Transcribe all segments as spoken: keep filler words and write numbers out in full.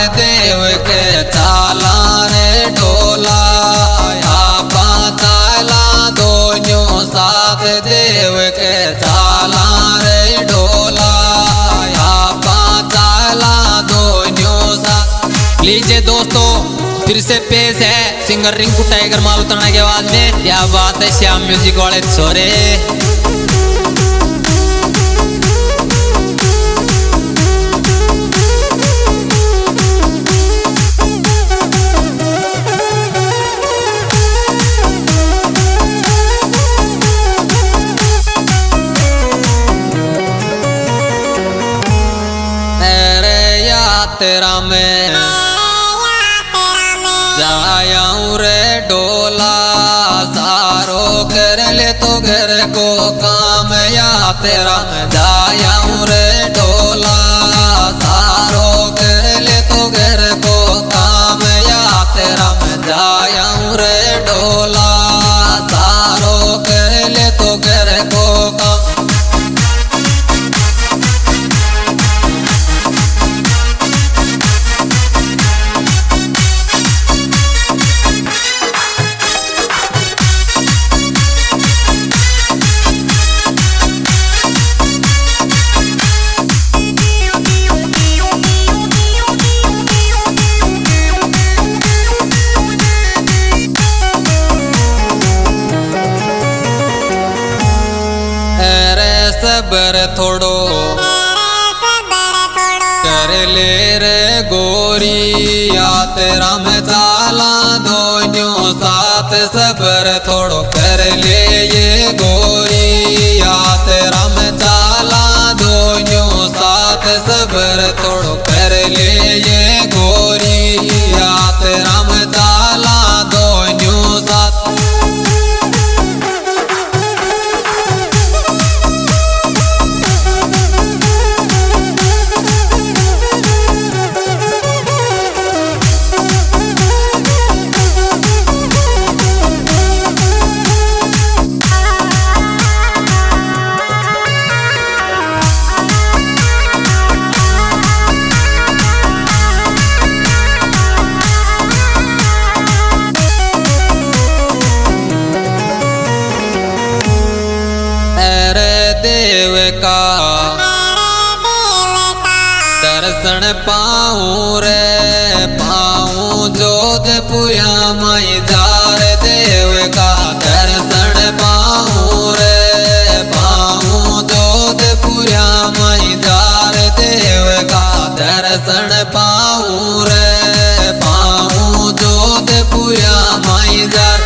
देव के चाला रे ढोला आपा चाला दोनों साथ देव के चाला रे ढोला आपा चाला दोनों साथ। लीजिए दोस्तों फिर से पेश है सिंगर रिंकू टाइगर मालूताना की आवाज में। क्या बात है श्याम म्यूजिक वाले छोरे। तेरा मैं जायाऊं रे डोला सारो कर ले तो घर को काम या तेरा मैं जायाऊं रे डोला सारो कर ले तो घर को काम या तेरा मैं जायाऊं रे डोला सारो कर ले तो घर को काम। सबर थोड़ो कर ले रे गोरी या तेरा मैं चाला दोनों साथ सबर थोड़ो कर ले ये गोरी या तेरा मैं चाला दोनों साथ सबर थोड़ो कर ले ये गोरी या तेरा मैं चाला दोनों साथ। देव का दर्शन पाऊं रे पाऊं जोधपुरिया माई जार देव का दर्शन पाऊं रे पाऊं जोधपुरिया माई जार देव का दर्शन पाऊं रे पाऊं जोधपुरिया माई जार।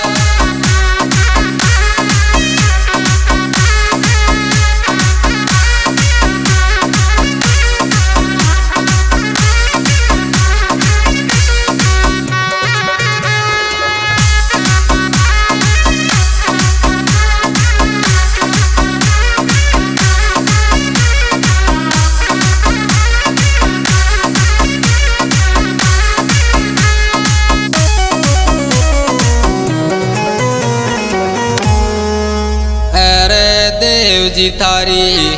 देव जी तारी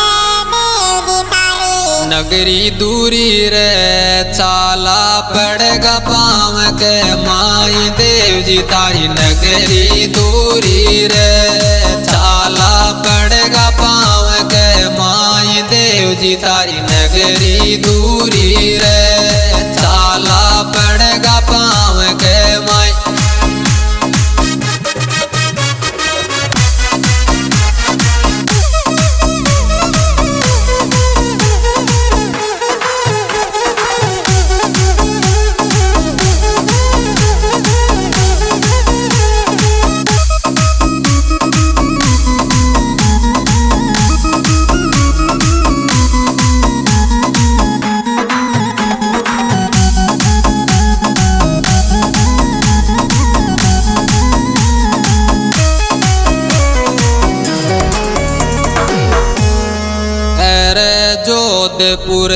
नगरी दूरी रे चाला पड़ेगा पाँव के माई देव जी तारी नगरी दूरी रे चाला पड़ेगा पाँव के माई देव जी तारी नगरी दूरी रे चाला पड़ेगा पाँव के माई। जोधपुर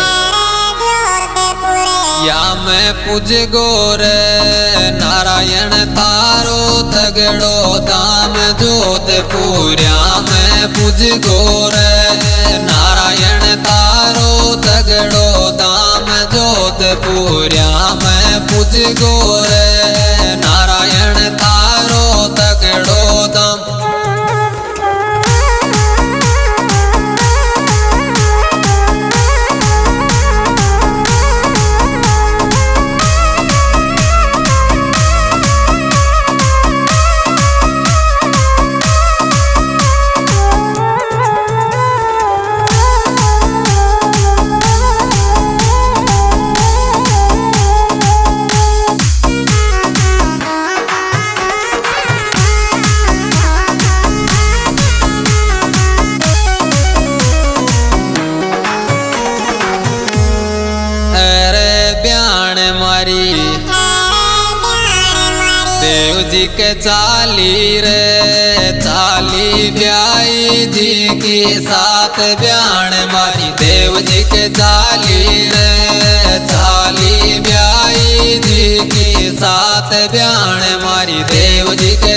या मैं पूज गोरे नारायण तारो तगड़ो दाम जोधपुर या मैं पूज गोरे नारायण तारो तगड़ो दाम जोधपुर। जोधपुरिया में पूज गोरे नारायण तारो तगड़ो दम। देव जी के चाली रे चाली ब्याई जी की साथ ब्याण मारी। देव जी के चाली रे चाली ब्याई जी की साथ ब्याण मारी। देव जी के